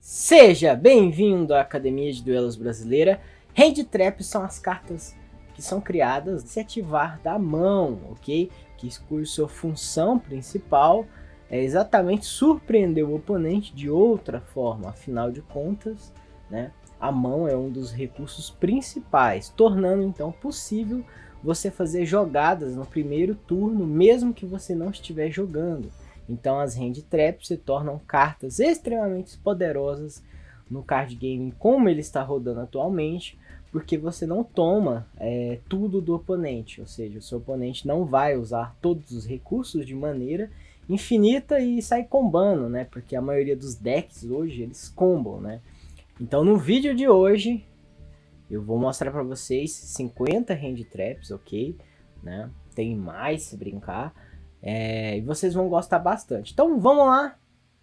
Seja bem-vindo à Academia de Duelos Brasileira. Hand Traps são as cartas que são criadas se ativar da mão, ok? Que sua função principal é exatamente surpreender o oponente de outra forma. Afinal de contas, né, a mão é um dos recursos principais, tornando então possível você fazer jogadas no primeiro turno, mesmo que você não estiver jogando. Então as Hand Traps se tornam cartas extremamente poderosas no card game como ele está rodando atualmente, porque você não toma tudo do oponente, ou seja, o seu oponente não vai usar todos os recursos de maneira infinita e sai combando, né? Porque a maioria dos decks hoje eles combam, né? Então no vídeo de hoje eu vou mostrar para vocês 50 Hand Traps, ok? Né? Tem mais se brincar. E vocês vão gostar bastante. Então vamos lá.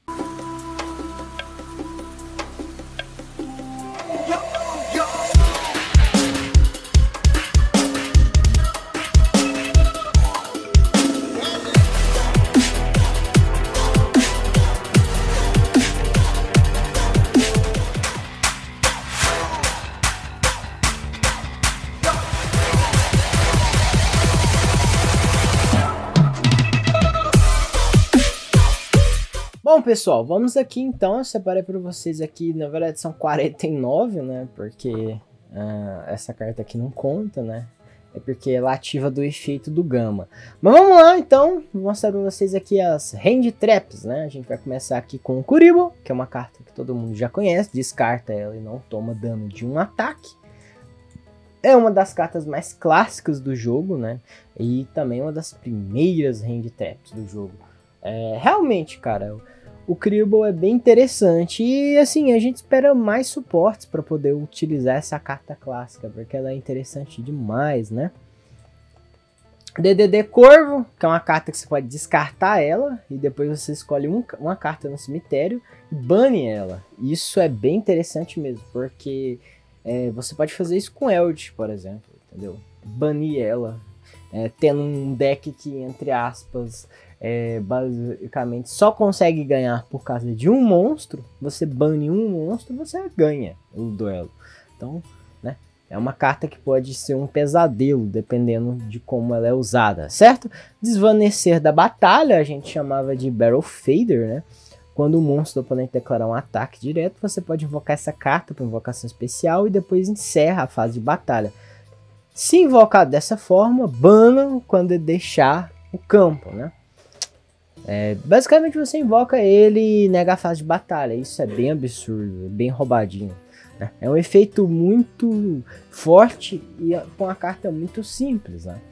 Bom, pessoal, vamos aqui então. Eu separei para vocês aqui, na verdade são 49, né? Porque essa carta aqui não conta, né? É porque ela ativa do efeito do Gama. Mas vamos lá, então. Vou mostrar para vocês aqui as Hand Traps, né? A gente vai começar aqui com o Kuriboh, que é uma carta que todo mundo já conhece. Descarta ela e não toma dano de um ataque. É uma das cartas mais clássicas do jogo, né? E também uma das primeiras Hand Traps do jogo. Realmente, cara, o Kuriboh é bem interessante e assim, a gente espera mais suportes para poder utilizar essa carta clássica, porque ela é interessante demais, né? DDD Corvo, que é uma carta que você pode descartar ela e depois você escolhe uma carta no cemitério e bane ela. Isso é bem interessante mesmo, porque você pode fazer isso com Eldritch, por exemplo, entendeu? Banir ela, tendo um deck que, entre aspas, basicamente só consegue ganhar por causa de um monstro. Você bane um monstro, você ganha o duelo. Então, né, é uma carta que pode ser um pesadelo, dependendo de como ela é usada, certo? Desvanecer da batalha, a gente chamava de Battle Fader, né? Quando o monstro do oponente declarar um ataque direto, você pode invocar essa carta para invocação especial e depois encerra a fase de batalha. Se invocar dessa forma, bana quando ele deixar o campo, né? Basicamente você invoca ele e nega a fase de batalha. Isso é bem absurdo, bem roubadinho, né? É um efeito muito forte e com uma carta muito simples, né?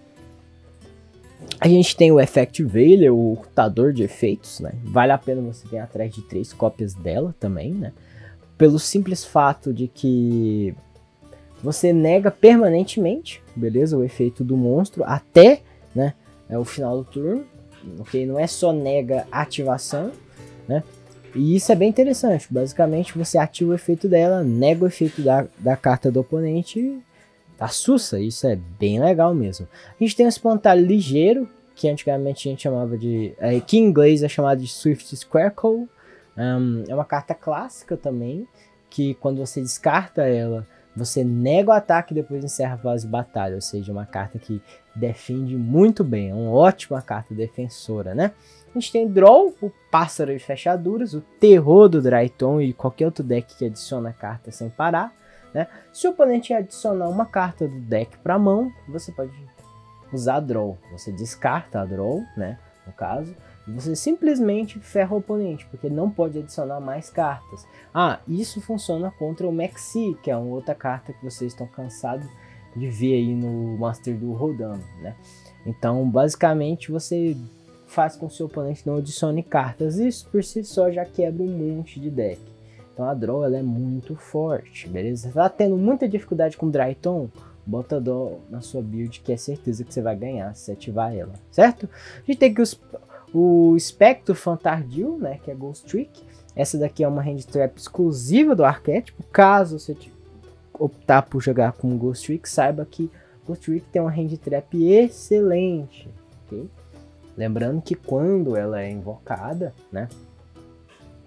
A gente tem o Effect Veiler, o ocultador de efeitos, né? Vale a pena você ter atrás de 3 cópias dela também, né? Pelo simples fato de que você nega permanentemente, beleza? O efeito do monstro até, né, o final do turno. Ok, não é só nega ativação, né? E isso é bem interessante. Basicamente você ativa o efeito dela, nega o efeito da carta do oponente, tá sussa. Isso é bem legal mesmo. A gente tem o espantalho ligeiro, que antigamente a gente chamava de que em inglês é chamado de Swift Squircle. É uma carta clássica também, que quando você descarta ela, você nega o ataque e depois encerra a fase de batalha. Ou seja, uma carta que defende muito bem. É uma ótima carta defensora, né? A gente tem Draw, o pássaro de fechaduras, o terror do Drayton e qualquer outro deck que adiciona carta sem parar, né? Se o oponente adicionar uma carta do deck para a mão, você pode usar Draw. Você descarta a Draw, né? No caso, você simplesmente ferra o oponente, porque ele não pode adicionar mais cartas. Isso funciona contra o Maxi, que é uma outra carta que vocês estão cansados de ver aí no Master Duel rodando, né? Então, basicamente, você faz com que o seu oponente não adicione cartas. Isso por si só já quebra um monte de deck. Então a Draw ela é muito forte, beleza? Você tá tendo muita dificuldade com Drayton? Bota a Draw na sua build, que é certeza que você vai ganhar se ativar ela, certo? A gente tem aqui o Spectro Fantardil, né, que é Ghost Trick. Essa daqui é uma Hand Trap exclusiva do arquétipo. Caso você optar por jogar com Ghost Trick, saiba que Ghost Trick tem uma Hand Trap excelente, ok? Lembrando que quando ela é invocada, né,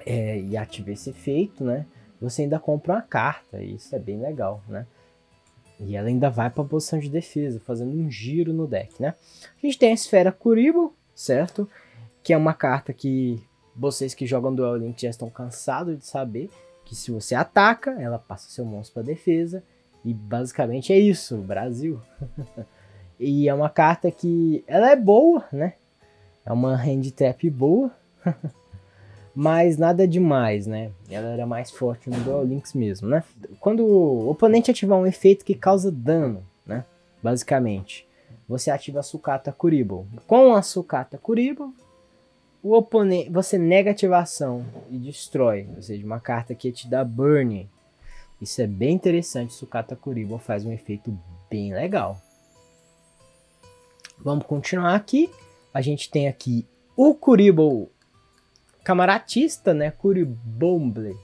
e ativa esse efeito, né? Você ainda compra uma carta, e isso é bem legal, né? E ela ainda vai para a posição de defesa, fazendo um giro no deck, né? A gente tem a Esfera Kuriboh, certo? Que é uma carta que vocês que jogam Duel Links já estão cansados de saber que se você ataca, ela passa seu monstro para defesa. E basicamente é isso, Brasil. E é uma carta que ela é boa, né? É uma hand trap boa. Mas nada demais, né? Ela era mais forte no Duel Links mesmo, né? Quando o oponente ativar um efeito que causa dano, né? Basicamente, você ativa a Sucata Kuriboh. Com a Sucata Kuriboh, o oponente, você nega a ativação e destrói. Ou seja, uma carta que te dá burn. Isso é bem interessante. Sucata Kuriboh faz um efeito bem legal. Vamos continuar aqui. A gente tem aqui o Kuriboh Camaratista, né? Kuribomble.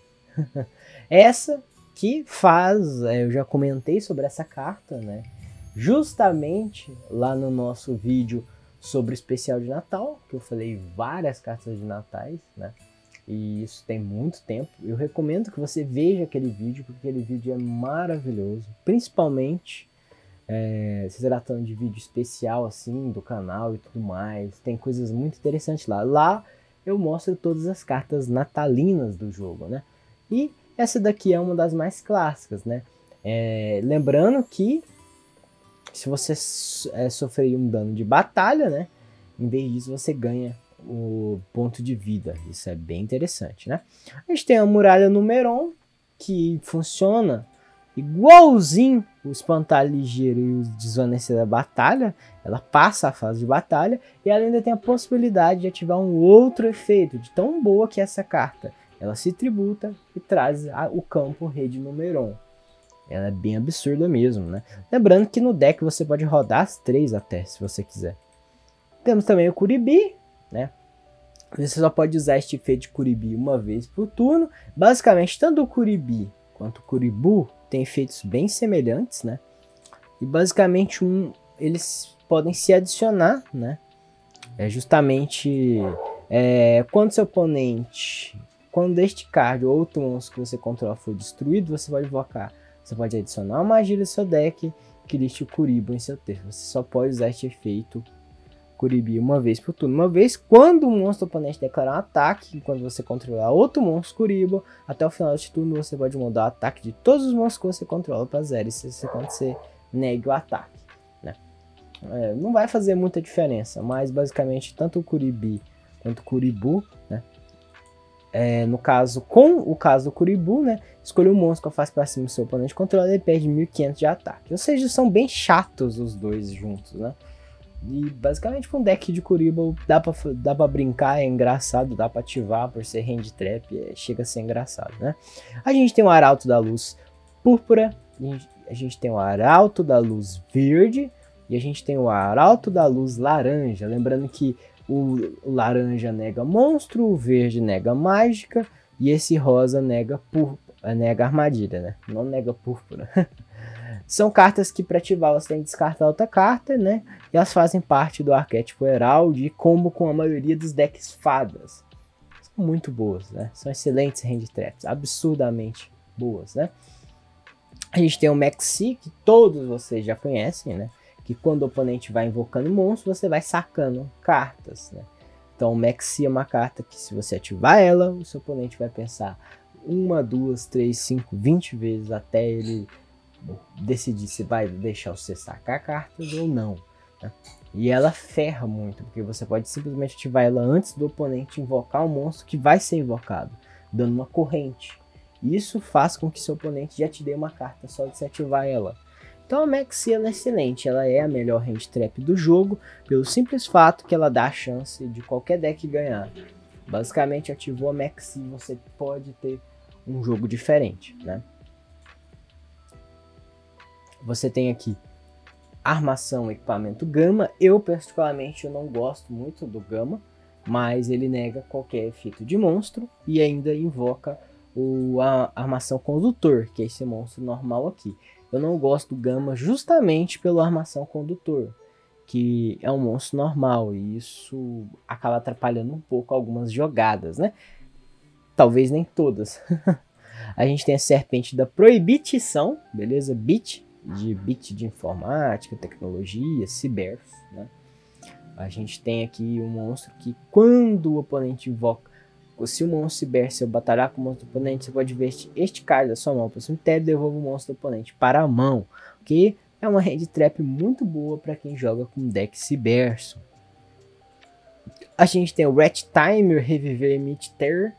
Essa que faz, eu já comentei sobre essa carta, né? Justamente lá no nosso vídeo sobre o especial de Natal, que eu falei várias cartas de natais, né? E isso tem muito tempo. Eu recomendo que você veja aquele vídeo, porque aquele vídeo é maravilhoso. Principalmente se tratando de vídeo especial assim do canal e tudo mais. Tem coisas muito interessantes lá. Lá eu mostro todas as cartas natalinas do jogo, né? E essa daqui é uma das mais clássicas, né? Lembrando que se você sofrer um dano de batalha, né? Em vez disso você ganha o ponto de vida. Isso é bem interessante, né? A gente tem a Muralha Númeron, que funciona igualzinho o Espantalho Ligeiro e o Desvanecer da Batalha. Ela passa a fase de batalha e ela ainda tem a possibilidade de ativar um outro efeito, de tão boa que é essa carta. Ela se tributa e traz o campo Rede Númeron. Ela é bem absurda mesmo, né? Lembrando que no deck você pode rodar as 3 até, se você quiser. Temos também o Kuribi, né? Você só pode usar este efeito de Kuribi uma vez por turno. Basicamente, tanto o Kuribi quanto o Kuriboh tem efeitos bem semelhantes, né? E basicamente eles podem se adicionar, né? Justamente quando seu oponente, quando este card ou outro monstro que você controla for destruído, você pode invocar. Você pode adicionar uma magia no seu deck que liste o Kuriboh em seu termo. Você só pode usar este efeito Kuribi uma vez por turno. Uma vez quando o monstro oponente declarar um ataque, quando você controlar outro monstro Kuriboh, até o final deste turno você pode mudar o ataque de todos os monstros que você controla para 0. E se isso acontecer, negue o ataque, né? Não vai fazer muita diferença, mas basicamente tanto o Kuribi quanto o Kuriboh, né? No caso, com o caso do Kuriboh, né? Escolha um monstro com a face para cima do seu oponente controla e perde 1500 de ataque. Ou seja, são bem chatos os dois juntos, né? E basicamente com um deck de Kuriboh dá pra brincar, é engraçado, dá pra ativar por ser hand trap, chega a ser engraçado, né? A gente tem o Arauto da Luz Púrpura, a gente tem o Arauto da Luz Verde e a gente tem o Arauto da Luz Laranja. Lembrando que o laranja nega monstro, o verde nega mágica e esse rosa nega armadilha, né? Não nega púrpura. São cartas que para ativar você tem que descartar outra carta, né? E elas fazem parte do arquétipo Herald e combo com a maioria dos decks fadas. São muito boas, né? São excelentes hand traps, absurdamente boas, né? A gente tem o Maxi, que todos vocês já conhecem, né? Que quando o oponente vai invocando monstros, você vai sacando cartas, né? Então o Maxi é uma carta que se você ativar ela, o seu oponente vai pensar 1, 2, 3, 5, 20 vezes até ele decidir se vai deixar você sacar cartas ou não, né? E ela ferra muito, porque você pode simplesmente ativar ela antes do oponente invocar um monstro que vai ser invocado, dando uma corrente. Isso faz com que seu oponente já te dê uma carta só de se ativar ela. Então a Maxi ela é excelente, ela é a melhor hand trap do jogo, pelo simples fato que ela dá a chance de qualquer deck ganhar. Basicamente ativou a Maxi, você pode ter um jogo diferente, né? Você tem aqui armação, equipamento Gama. Eu particularmente não gosto muito do Gama, mas ele nega qualquer efeito de monstro e ainda invoca a armação condutor, que é esse monstro normal aqui. Eu não gosto do Gama justamente pela armação condutor, que é um monstro normal e isso acaba atrapalhando um pouco algumas jogadas, né? talvez nem todas. A gente tem a serpente da proibição, beleza? Bit de informática, tecnologia, ciber, né? A gente tem aqui um monstro que quando o oponente invoca, se o monstro ciber se batalhar com o monstro do oponente, você pode ver este card da sua mão para o cemitério e devolve o monstro do oponente para a mão, que é uma hand trap muito boa para quem joga com deck ciberso. A gente tem o Rat Timer Reviver Meter.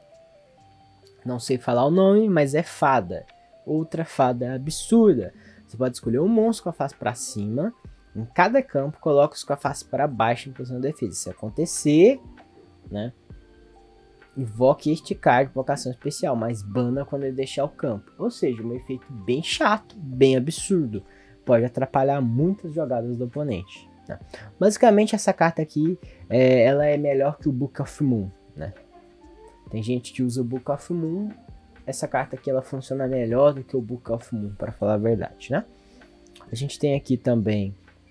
Não sei falar o nome, mas é fada. Outra fada absurda. Você pode escolher um monstro com a face para cima. Em cada campo, coloca-os com a face para baixo em posição de defesa. Se acontecer, né, invoque este card de invocação especial, mas bana quando ele deixar o campo. Ou seja, um efeito bem chato, bem absurdo. Pode atrapalhar muitas jogadas do oponente, né? Basicamente, essa carta aqui, ela é melhor que o Book of Moon, né? Tem gente que usa o Book of Moon. Essa carta aqui ela funciona melhor do que o Book of Moon, para falar a verdade, né? A gente tem aqui também,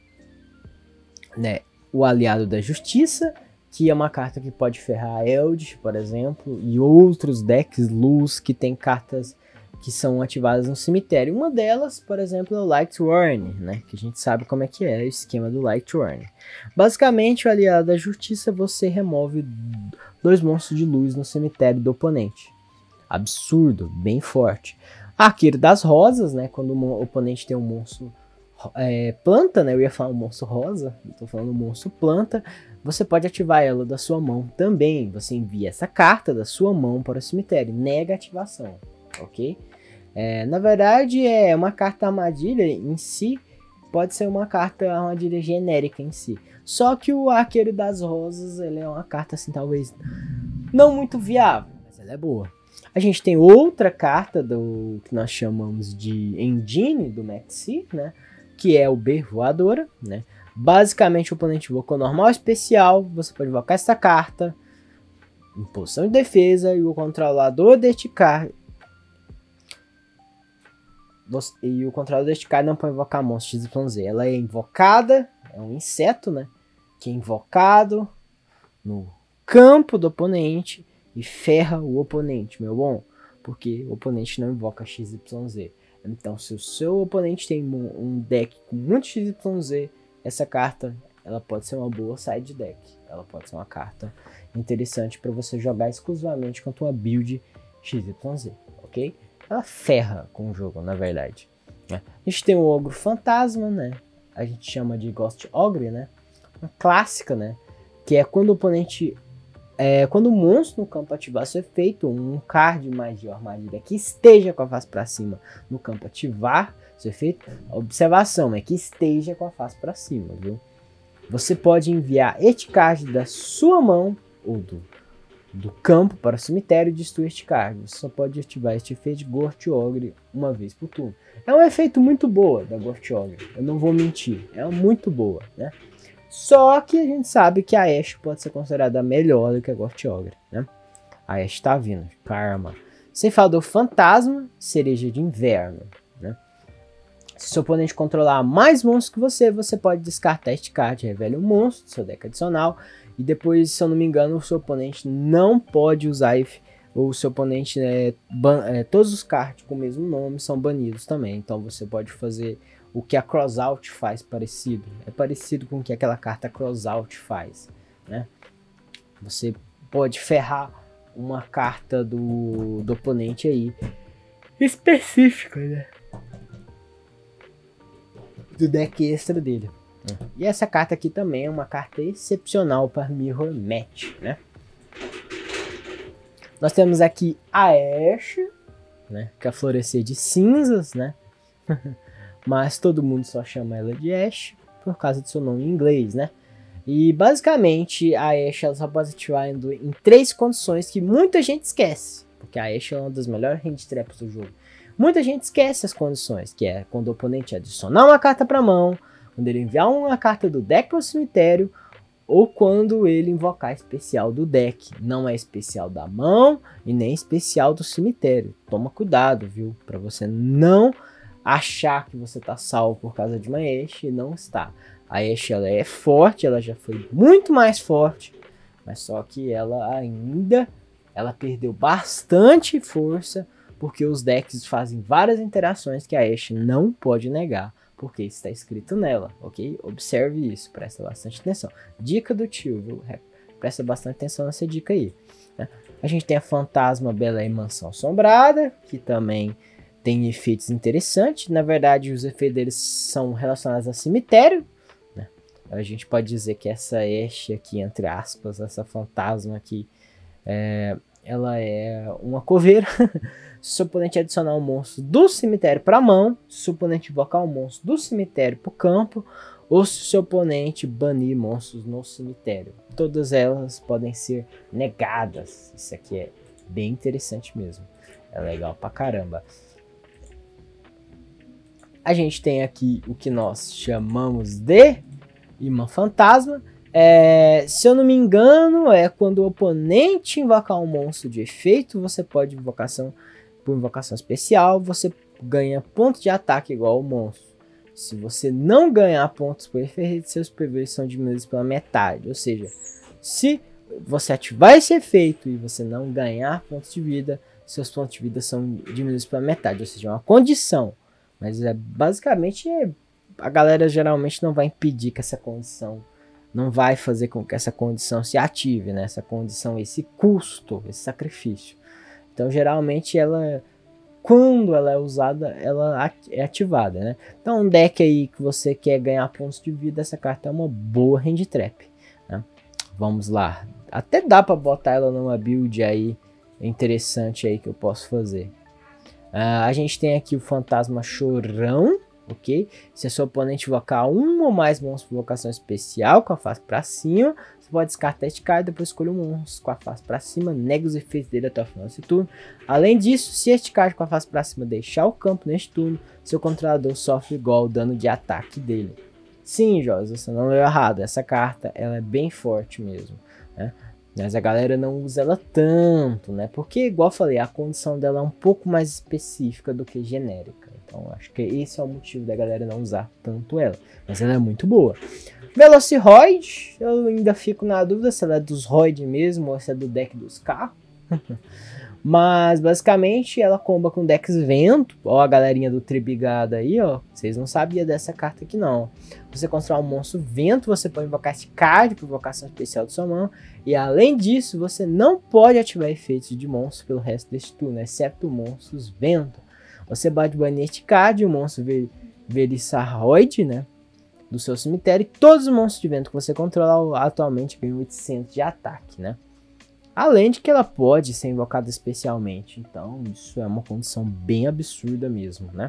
né, o Aliado da Justiça, que é uma carta que pode ferrar a Eldritch, por exemplo, e outros decks luz que tem cartas que são ativadas no cemitério. Uma delas, por exemplo, é o Light Warning, né, que a gente sabe como é que é o esquema do Light Warning. Basicamente, o Aliado da Justiça, você remove 2 monstros de luz no cemitério do oponente. Absurdo, bem forte. Arqueiro das Rosas, né, quando o oponente tem um monstro planta, né, eu ia falar um monstro rosa, eu tô falando um monstro planta, você pode ativar ela da sua mão também. Você envia essa carta da sua mão para o cemitério, nega a ativação, ok? Na verdade, é uma carta armadilha em si, pode ser uma carta armadilha genérica em si. Só que o Arqueiro das Rosas, ele é uma carta assim, talvez não muito viável, mas ela é boa. A gente tem outra carta do que nós chamamos de Engine do Maxi, né? Que é o B Voadora, né? Basicamente, o oponente invocou normal especial, você pode invocar essa carta em posição de defesa e o controlador deste card. E o controlador deste card não pode invocar monstro XYZ. Ela é invocada, é um inseto, né? Que é invocado no campo do oponente e ferra o oponente, meu bom. Porque o oponente não invoca XYZ. Então, se o seu oponente tem um deck com muito XYZ, essa carta ela pode ser uma boa side deck. Ela pode ser uma carta interessante para você jogar exclusivamente contra uma build XYZ, ok? Ela ferra com o jogo, na verdade. A gente tem o Ogro Fantasma, né? A gente chama de Ghost Ogre, né? Uma clássica, né? Que é quando o oponente... quando o monstro no campo ativar seu efeito, um card magia ou armadilha que esteja com a face para cima no campo ativar seu efeito, a observação é que esteja com a face para cima, viu? Você pode enviar este card da sua mão ou do campo para o cemitério e destruir este card. Você só pode ativar este efeito de Ghost Ogre uma vez por turno. É um efeito muito boa da Ghost Ogre, eu não vou mentir, é muito boa, né? Só que a gente sabe que a Ashe pode ser considerada melhor do que a Ghost Ogre, né? A Ashe tá vindo, Karma. Ceifador Fantasma, Cereja de Inverno, né? Se seu oponente controlar mais monstros que você pode descartar este card, revele um monstro do seu deck adicional. E depois, se eu não me engano, o seu oponente não pode usar, ou o seu oponente, todos os cards com o mesmo nome são banidos também. Então você pode fazer o que a Crossout faz parecido. É parecido com o que aquela carta Crossout faz, né? Você pode ferrar uma carta do oponente aí específica, né? Do deck extra dele. E essa carta aqui também é uma carta excepcional para Mirror Match, né? Nós temos aqui a Ashe, né? Que é a Florescer de Cinzas, né? Mas todo mundo só chama ela de Ashe por causa do seu nome em inglês, né? E basicamente a Ashe ela só pode ativar em 3 condições que muita gente esquece. Porque a Ashe é uma das melhores hand traps do jogo. Muita gente esquece as condições, que é quando o oponente adicionar uma carta para a mão, quando ele enviar uma carta do deck para o cemitério, ou quando ele invocar especial do deck. Não é especial da mão e nem especial do cemitério. Toma cuidado, viu? Para você não achar que você tá salvo por causa de uma Ashe, e não está. A Ashe ela é forte, ela já foi muito mais forte, mas só que ela ainda ela perdeu bastante força, porque os decks fazem várias interações que a Ashe não pode negar, porque está escrito nela, ok? Observe isso, presta bastante atenção. Dica do tio, viu? Presta bastante atenção nessa dica aí, né? A gente tem a Fantasma Bela e Mansão Assombrada, que também tem efeitos interessantes. Na verdade, os efeitos deles são relacionados a cemitério, né? A gente pode dizer que essa Ashe aqui, entre aspas, essa fantasma aqui, ela é uma coveira. Se o seu oponente adicionar um monstro do cemitério para a mão, se o oponente invocar um monstro do cemitério para o campo, ou se o seu oponente banir monstros no cemitério. Todas elas podem ser negadas. Isso aqui é bem interessante mesmo. É legal pra caramba. A gente tem aqui o que nós chamamos de Imã Fantasma. Se eu não me engano, é quando o oponente invocar um monstro de efeito, você pode por invocação especial, você ganha ponto de ataque igual ao monstro. Se você não ganhar pontos por efeito, seus PVs são diminuídos pela metade. Ou seja, se você ativar esse efeito e você não ganhar pontos de vida, seus pontos de vida são diminuídos pela metade. Ou seja, é uma condição. Mas basicamente a galera geralmente não vai impedir que essa condição, não vai fazer com que essa condição se ative, né? Essa condição, esse custo, esse sacrifício. Então geralmente quando ela é usada, ela é ativada, né? Então um deck aí que você quer ganhar pontos de vida, essa carta é uma boa hand trap, né? Vamos lá. Até dá para botar ela numa build aí interessante aí que eu posso fazer. A gente tem aqui o Fantasma Chorão, ok? Se a sua oponente invocar um ou mais monstros por invocação especial com a face para cima, você pode descartar este card e depois escolher um monstro com a face para cima, nega os efeitos dele até o final desse turno. Além disso, se este card com a face para cima deixar o campo neste turno, seu controlador sofre igual o dano de ataque dele. Sim, Jorge, você não leu errado, essa carta ela é bem forte mesmo, né? Mas a galera não usa ela tanto, né? Porque, igual eu falei, a condição dela é um pouco mais específica do que genérica. Então, acho que esse é o motivo da galera não usar tanto ela. Mas ela é muito boa. Velociroid, eu ainda fico na dúvida se ela é dos Roid mesmo ou se é do deck dos carros. Mas, basicamente, ela comba com decks vento. Ó, a galerinha do Tribigada aí, ó. Vocês não sabiam dessa carta aqui, não. Você constrói um monstro vento, você pode invocar esse card por invocação especial de sua mão. E, além disso, você não pode ativar efeitos de monstro pelo resto deste turno, exceto monstros vento. Você pode banir este card, o monstro Velissaroid, né? Do seu cemitério. E todos os monstros de vento que você controla atualmente ganham 800 de ataque, né? Além de que ela pode ser invocada especialmente. Então, isso é uma condição bem absurda mesmo, né?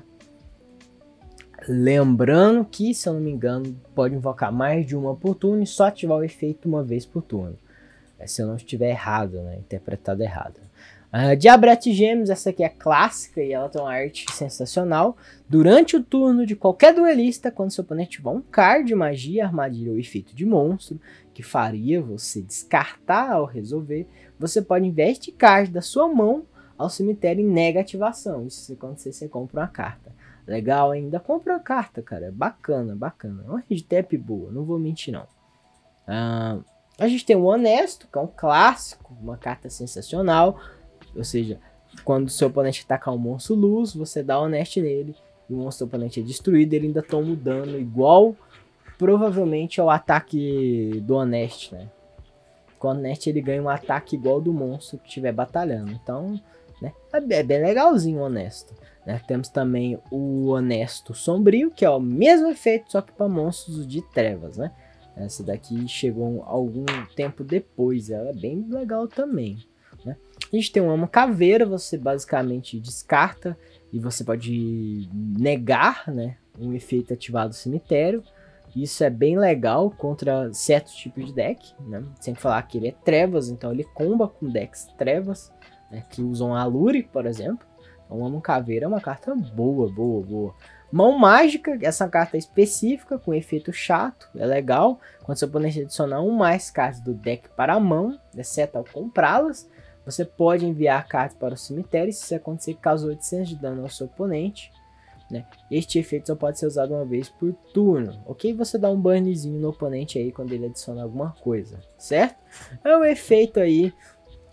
Lembrando que, se eu não me engano, pode invocar mais de uma por turno e só ativar o efeito uma vez por turno. Se eu não estiver errado, né? Interpretado errado. Diabrete Gêmeos, essa aqui é clássica e ela tem uma arte sensacional. Durante o turno de qualquer duelista, quando seu oponente tiver um card de magia, armadilha ou efeito de monstro, que faria você descartar ao resolver, você pode enviar este card da sua mão ao cemitério em negativação. Isso se acontecer, você compra uma carta. Legal ainda, compra uma carta, cara. Bacana, bacana. É uma handtap boa, não vou mentir não. A gente tem o Honesto, que é um clássico, uma carta sensacional. Ou seja, quando o seu oponente atacar um monstro luz, você dá Honest nele, e o monstro do oponente é destruído, ele ainda toma um dano igual, provavelmente, ao ataque do Honest, né? Com o Honest ele ganha um ataque igual do monstro que estiver batalhando. Então, né, é bem legalzinho o Honesto, né? Temos também o Honesto Sombrio, que é o mesmo efeito, só que para monstros de trevas, né? Essa daqui chegou algum tempo depois, ela é bem legal também, né? A gente tem uma caveira, você basicamente descarta e você pode negar, né, um efeito ativado do cemitério. Isso é bem legal contra certos tipos de deck, né? Sem falar que ele é trevas, então ele comba com decks trevas, né, que usam Alure, por exemplo. Então, uma caveira é uma carta boa, boa, boa. Mão Mágica, essa carta é específica, com efeito chato, é legal. Quando seu oponente adicionar um mais cartas do deck para a mão, exceto ao comprá-las, você pode enviar cartas para o cemitério. Se isso acontecer, causou 800 de dano ao seu oponente, né? Este efeito só pode ser usado uma vez por turno, ok? Você dá um burnzinho no oponente aí quando ele adiciona alguma coisa, certo? É um efeito aí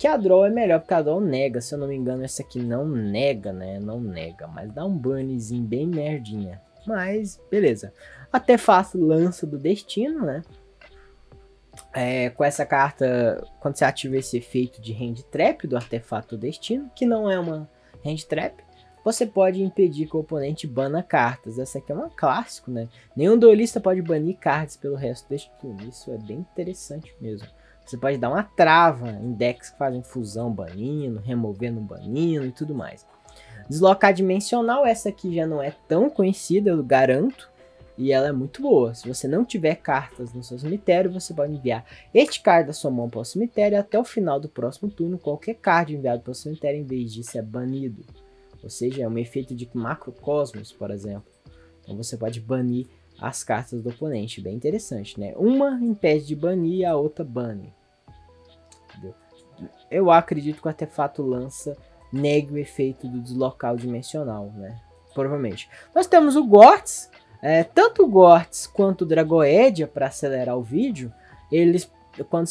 que a draw é melhor, porque a draw nega. Se eu não me engano, essa aqui não nega, né? Não nega, mas dá um banzinho bem merdinha. Mas, beleza. Artefato Lança do Destino, né? Com essa carta, quando você ativa esse efeito de Hand Trap do Artefato do Destino, que não é uma Hand Trap, você pode impedir que o oponente bana cartas. Essa aqui é uma clássico, né? Nenhum duelista pode banir cartas pelo resto deste turno. Isso é bem interessante mesmo. Você pode dar uma trava em decks que fazem fusão banindo, removendo banindo e tudo mais. Deslocar dimensional, essa aqui já não é tão conhecida, eu garanto. E ela é muito boa. Se você não tiver cartas no seu cemitério, você pode enviar este card da sua mão para o cemitério. Até o final do próximo turno, qualquer card enviado para o cemitério, em vez disso, é banido. Ou seja, é um efeito de macrocosmos, por exemplo. Então você pode banir as cartas do oponente. Bem interessante, né? Uma impede de banir e a outra bane. Entendeu? Eu acredito que o Artefato Lança negue o efeito do deslocal dimensional, né? Provavelmente. Nós temos o Gortz. Tanto o Gortz quanto o Dragoedia, para acelerar o vídeo, eles, quando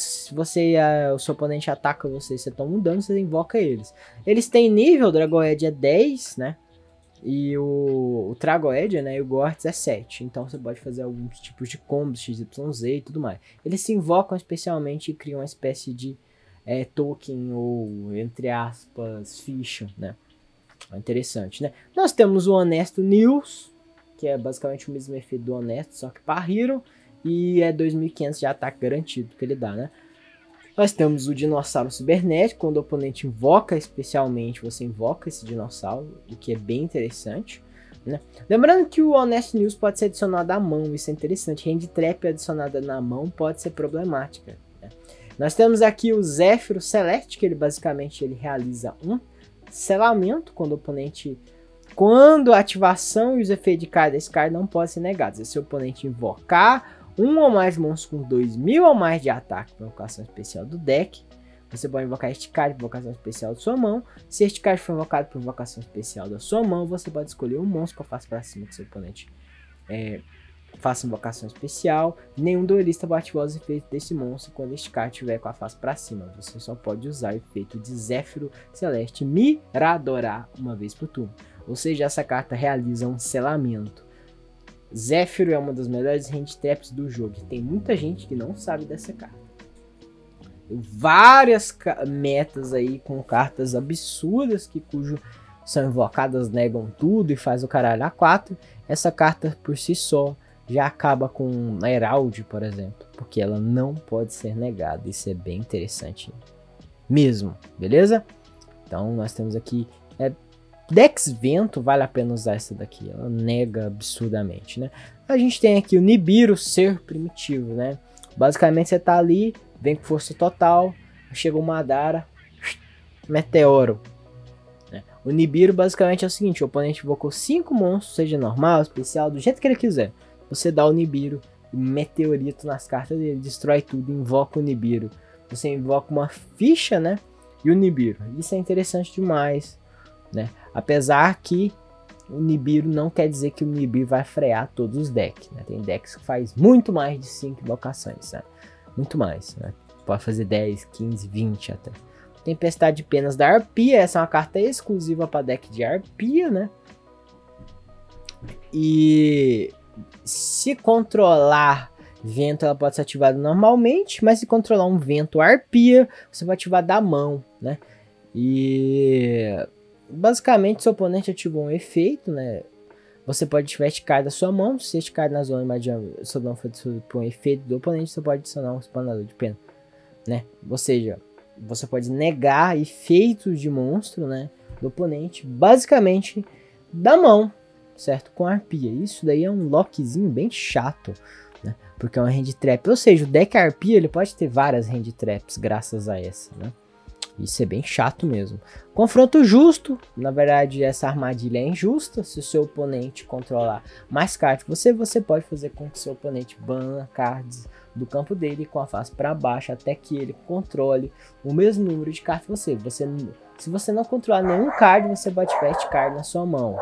o seu oponente ataca você toma um dano, você invoca eles. Eles têm nível, o Dragoedia é 10, né? E o Tragoedia, né? E o Gortz é 7. Então você pode fazer alguns tipos de combos, XYZ e tudo mais. Eles se invocam especialmente e criam uma espécie de token ou, entre aspas, ficha, né? É interessante, né? Nós temos o Honesto News, que é basicamente o mesmo efeito do Honesto, só que para Hero, e é 2.500 de ataque garantido que ele dá, né? Nós temos o Dinossauro Cibernético, quando o oponente invoca especialmente, você invoca esse dinossauro, o que é bem interessante, né? Lembrando que o Honest News pode ser adicionado à mão, isso é interessante. Hand Trap adicionada na mão pode ser problemática, né? Nós temos aqui o Zéfiro Celeste, que ele basicamente realiza um selamento quando o oponente... Quando a ativação e os efeitos de card desse card não podem ser negados. Se o seu oponente invocar um ou mais monstros com 2.000 ou mais de ataque para invocação especial do deck, você pode invocar este card por invocação especial da sua mão. Se este card for invocado por invocação especial da sua mão, você pode escolher um monstro com a face para cima que seu oponente faça invocação especial. Nenhum duelista pode ativar os efeitos desse monstro quando este card estiver com a face para cima. Você só pode usar o efeito de Zéfiro Celeste Miradorar uma vez por turno. Ou seja, essa carta realiza um selamento. Zéfiro é uma das melhores hand traps do jogo. Tem muita gente que não sabe dessa carta. Tem várias metas aí com cartas absurdas cujo são invocadas, negam tudo e faz o caralho a 4. Essa carta por si só já acaba com a Herald, por exemplo. Porque ela não pode ser negada. Isso é bem interessante mesmo, beleza? Então nós temos aqui... Dex Vento, vale a pena usar essa daqui, ela nega absurdamente, né? A gente tem aqui o Nibiru, Ser Primitivo, né? Basicamente você tá ali, vem com força total, chega o Madara, Meteoro, né? O Nibiru basicamente é o seguinte, o oponente invocou 5 monstros, seja normal, especial, do jeito que ele quiser. Você dá o Nibiru e meteorito nas cartas dele, destrói tudo, invoca o Nibiru. Você invoca uma ficha, né? E o Nibiru, isso é interessante demais, né? Apesar que o Nibiru não quer dizer que o Nibiru vai frear todos os decks, né? Tem decks que faz muito mais de 5 invocações, né? Muito mais, né? Pode fazer 10, 15, 20 até. Tempestade de Penas da Arpia, essa é uma carta exclusiva para deck de Arpia, né? E se controlar vento, ela pode ser ativada normalmente, mas se controlar um vento Arpia, você vai ativar da mão, né? E... basicamente, seu oponente ativou um efeito, né? Você pode ativar este card da sua mão. Se este card na zona de seu não for por um efeito do oponente, você pode adicionar um expanador de pena, né? Ou seja, você pode negar efeitos de monstro, né, do oponente, basicamente da mão, certo? Com Arpia. Isso daí é um lockzinho bem chato, né? Porque é uma hand trap. Ou seja, o deck Arpia ele pode ter várias hand traps graças a essa, né? Isso é bem chato mesmo. Confronto justo. Na verdade, essa armadilha é injusta. Se o seu oponente controlar mais cards, você pode fazer com que seu oponente bana cards do campo dele com a face para baixo, até que ele controle o mesmo número de cards que você. Se você não controlar nenhum card, você pode ativar este card na sua mão.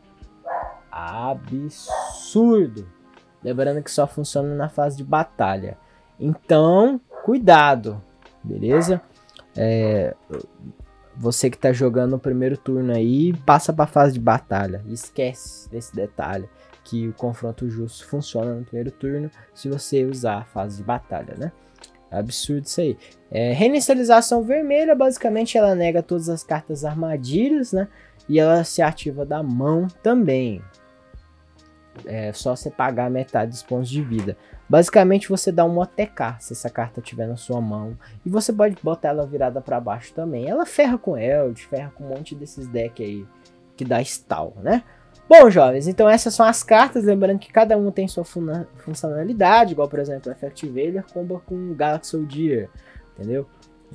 Absurdo. Lembrando que só funciona na fase de batalha. Então, cuidado. Beleza? Você que tá jogando no primeiro turno aí, passa pra fase de batalha. Esquece desse detalhe, que o confronto justo funciona no primeiro turno se você usar a fase de batalha, né? Absurdo isso aí. Reinicialização vermelha, basicamente ela nega todas as cartas armadilhas, né? E ela se ativa da mão também. É só você pagar metade dos pontos de vida. Basicamente você dá um OTK se essa carta estiver na sua mão. E você pode botar ela virada para baixo também. Ela ferra com Eld, ferra com um monte desses decks aí que dá stall, né? Bom, jovens, então essas são as cartas. Lembrando que cada uma tem sua funcionalidade. Igual, por exemplo, Effect Veiler comba com Galaxy Soldier, entendeu?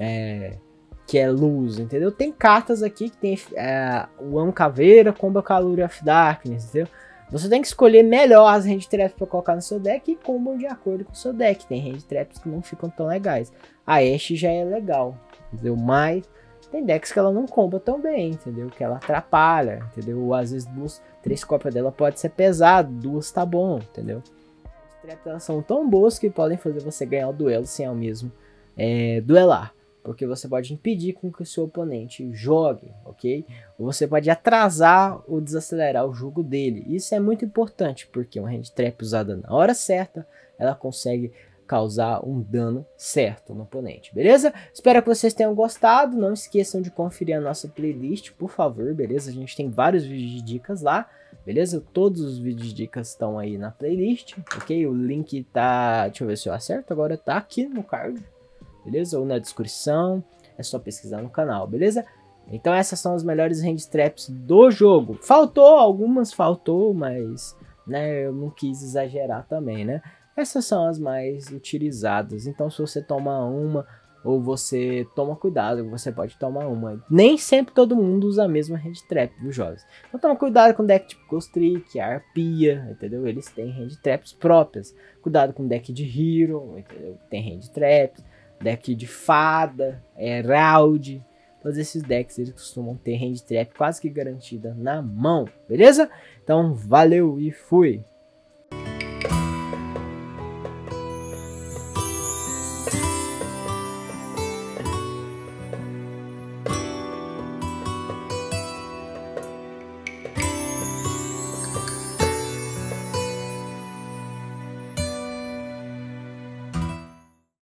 Que é luz, entendeu? Tem cartas aqui que tem o Amo Caveira comba com a Lure of Darkness, entendeu? Você tem que escolher melhor as hand traps para colocar no seu deck e combam de acordo com o seu deck. Tem hand traps que não ficam tão legais. A Ashe já é legal, entendeu? Mas tem decks que ela não comba tão bem, entendeu? Que ela atrapalha, entendeu? Ou às vezes 3 cópias dela pode ser pesado, 2 tá bom, entendeu? As traps elas são tão boas que podem fazer você ganhar o duelo sem ao mesmo duelar. Porque você pode impedir com que o seu oponente jogue, ok? Ou você pode atrasar ou desacelerar o jogo dele. Isso é muito importante, porque uma hand trap usada na hora certa, ela consegue causar um dano certo no oponente, beleza? Espero que vocês tenham gostado. Não esqueçam de conferir a nossa playlist, por favor, beleza? A gente tem vários vídeos de dicas lá, beleza? Todos os vídeos de dicas estão aí na playlist, ok? O link tá... deixa eu ver se eu acerto agora. Tá aqui no card, beleza? Ou na descrição, é só pesquisar no canal, beleza? Então essas são as melhores hand traps do jogo. Algumas faltou, mas né, eu não quis exagerar também, né? Essas são as mais utilizadas, então se você toma uma, ou você toma cuidado, você pode tomar uma. Nem sempre todo mundo usa a mesma hand trap, viu, jovens? Então toma cuidado com deck tipo Ghost Trick, Arpia, entendeu? Eles têm hand traps próprias. Cuidado com deck de Hero, entendeu? Tem hand traps. Deck de fada, Herald, todos esses decks eles costumam ter hand trap quase que garantida na mão, beleza? Então valeu e fui!